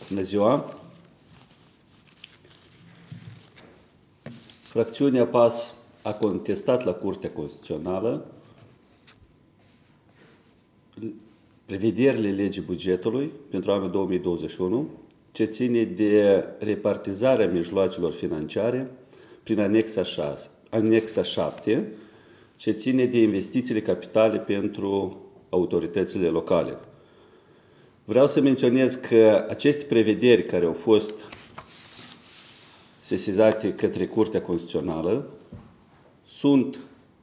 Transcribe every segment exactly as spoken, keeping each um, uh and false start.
Bună ziua! Fracțiunea P A S a contestat la Curtea Constituțională prevederile legii bugetului pentru anul două mii douăzeci și unu, ce ține de repartizarea mijloacelor financiare prin anexa, șase, anexa șapte, ce ține de investițiile capitale pentru autoritățile locale. Vreau să menționez că aceste prevederi care au fost sesizate către Curtea Constituțională sunt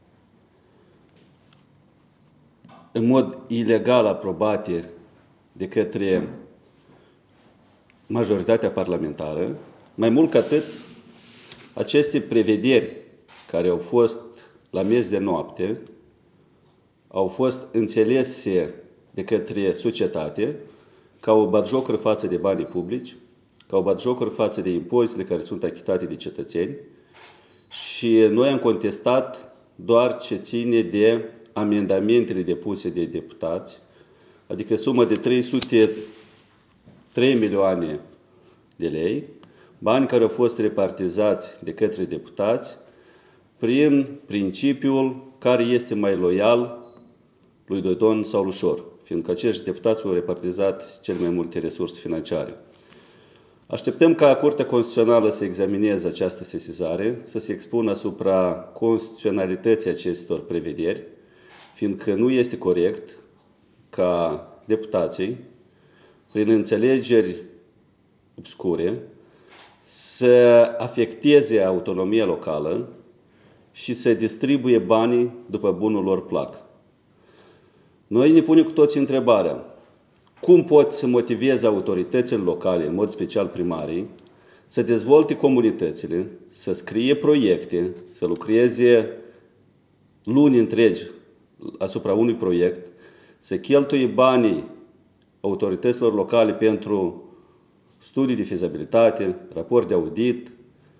în mod ilegal aprobate de către majoritatea parlamentară. Mai mult ca atât, aceste prevederi care au fost la miez de noapte au fost înțelese de către societate ca o batjocură față de banii publici, ca o batjocură față de impozitele care sunt achitate de cetățeni, și noi am contestat doar ce ține de amendamentele depuse de deputați, adică sumă de trei sute trei milioane de lei, bani care au fost repartizați de către deputați prin principiul care este mai loial lui Dodon sau lui Șor, fiindcă acești deputați au repartizat cel mai multe resurse financiare. Așteptăm ca Curtea Constituțională să examineze această sesizare, să se expună asupra constituționalității acestor prevederi, fiindcă nu este corect ca deputații, prin înțelegeri obscure, să afecteze autonomia locală și să distribuie banii după bunul lor plac. Noi ne punem cu toții întrebarea: cum pot să motiveze autoritățile locale, în mod special primarii, să dezvolte comunitățile, să scrie proiecte, să lucreze luni întregi asupra unui proiect, să cheltuie banii autorităților locale pentru studii de fezabilitate, raport de audit,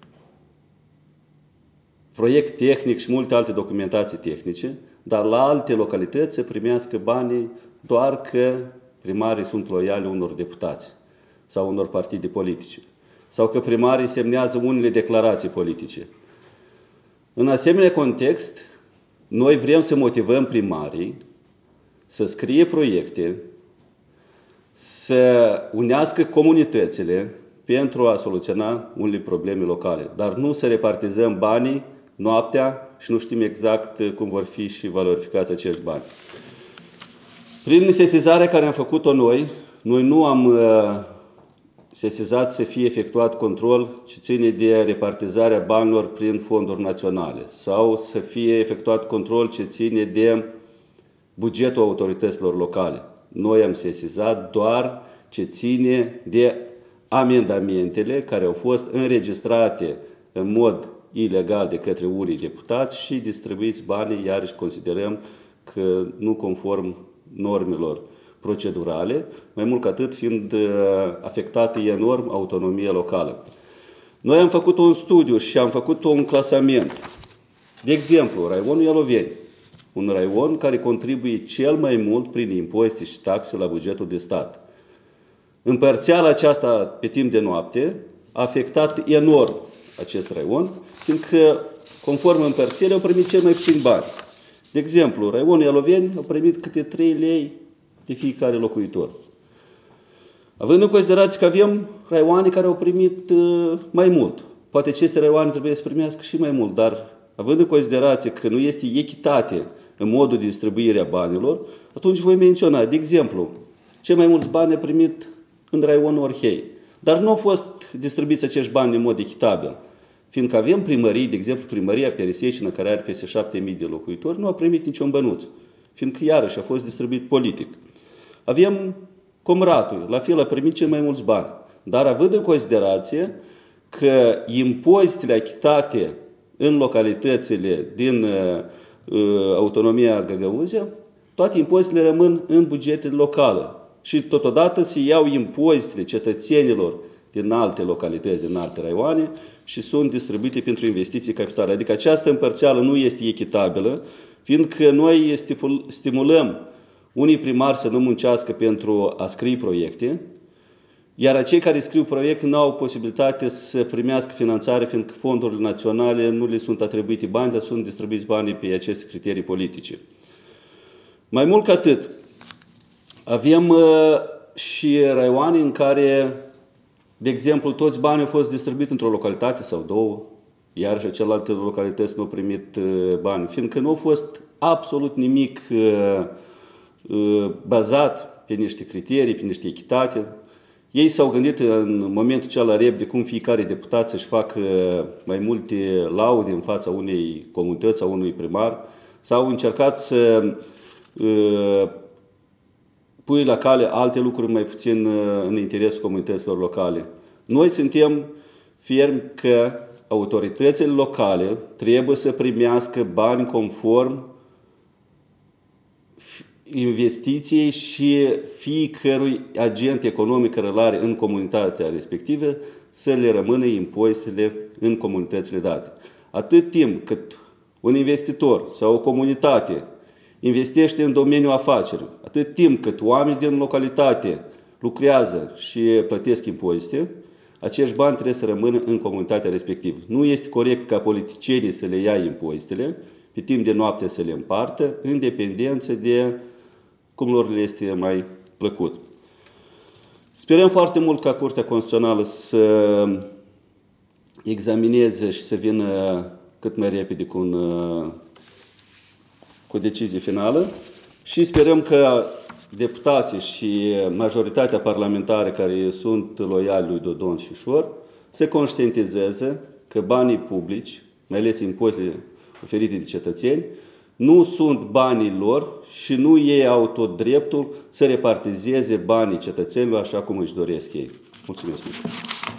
proiect tehnic și multe alte documentații tehnice, dar la alte localități să primească banii doar că primarii sunt loiali unor deputați sau unor partide politice, sau că primarii semnează unele declarații politice. În asemenea context, noi vrem să motivăm primarii să scrie proiecte, să unească comunitățile pentru a soluționa unele probleme locale, dar nu să repartizăm banii noaptea și nu știm exact cum vor fi și valorificați acești bani. Prin sesizarea care am făcut-o noi, noi nu am uh, sesizat să fie efectuat control ce ține de repartizarea banilor prin fonduri naționale sau să fie efectuat control ce ține de bugetul autorităților locale. Noi am sesizat doar ce ține de amendamentele care au fost înregistrate în mod ilegal de către unii deputați și distribuiți banii, iarăși considerăm că nu conform normelor procedurale, mai mult ca atât fiind afectată enorm autonomia locală. Noi am făcut un studiu și am făcut un clasament. De exemplu, raionul Ialoveni, un raion care contribuie cel mai mult prin impozite și taxe la bugetul de stat. Împărțeala aceasta pe timp de noapte a afectat enorm acest raion, fiindcă, conform împărțirii, au primit cel mai puțin bani. De exemplu, raionul Ialoveni a primit câte trei lei de fiecare locuitor. Având în considerație că avem raioane care au primit uh, mai mult. Poate aceste raioane trebuie să primească și mai mult, dar având în considerație că nu este echitate în modul de distribuire a banilor, atunci voi menționa, de exemplu, cei mai mulți bani a primit în raionul Orhei. Dar nu au fost distribuiți acești bani în mod echitabil. Fiindcă avem primării, de exemplu, primăria Pereseșină, care are peste șapte mii de locuitori, nu a primit niciun bănuț, fiindcă iarăși a fost distribuit politic. Avem Comratul, la fel a primit cei mai mulți bani, dar având în considerație că impozitele achitate în localitățile din uh, uh, autonomia Găgăuzia, toate impozitele rămân în bugetele locale și totodată se iau impozitele cetățenilor din alte localități, din alte raioane și sunt distribuite pentru investiții capitale. Adică această împărțeală nu este echitabilă, fiindcă noi stimulăm unii primari să nu muncească pentru a scrie proiecte Iar cei care scriu proiect nu au posibilitate să primească finanțare, fiindcă fondurile naționale nu le sunt atribuite bani, dar sunt distribuiți banii pe aceste criterii politice. Mai mult ca atât, avem uh, și raioane în care, de exemplu, toți banii au fost distribuiți într-o localitate sau două, iar și celelalte localități nu au primit uh, bani, fiindcă nu a fost absolut nimic uh, uh, bazat pe niște criterii, pe niște echitate. Ei s-au gândit în momentul acela repede cum fiecare deputat să-și facă mai multe laude în fața unei comunități sau unui primar. S-au încercat să uh, pui la cale alte lucruri mai puțin uh, în interesul comunităților locale. Noi suntem fermi că autoritățile locale trebuie să primească bani conform investiției și fiecărui agent economic care îl are în comunitatea respectivă să le rămână impozitele în comunitățile date. Atât timp cât un investitor sau o comunitate investește în domeniul afacerii, atât timp cât oamenii din localitate lucrează și plătesc impozite, acești bani trebuie să rămână în comunitatea respectivă. Nu este corect ca politicienii să le ia impozitele, pe timp de noapte să le împartă, în dependență de cum lor le este mai plăcut. Sperăm foarte mult ca Curtea Constituțională să examineze și să vină cât mai repede cu, un, cu o decizie finală și sperăm că deputații și majoritatea parlamentară care sunt loiali lui Dodon și Șor să conștientizeze că banii publici, mai ales impozitele oferite de cetățeni, nu sunt banii lor și nu ei au tot dreptul să repartizeze banii cetățenilor așa cum își doresc ei. Mulțumesc mult!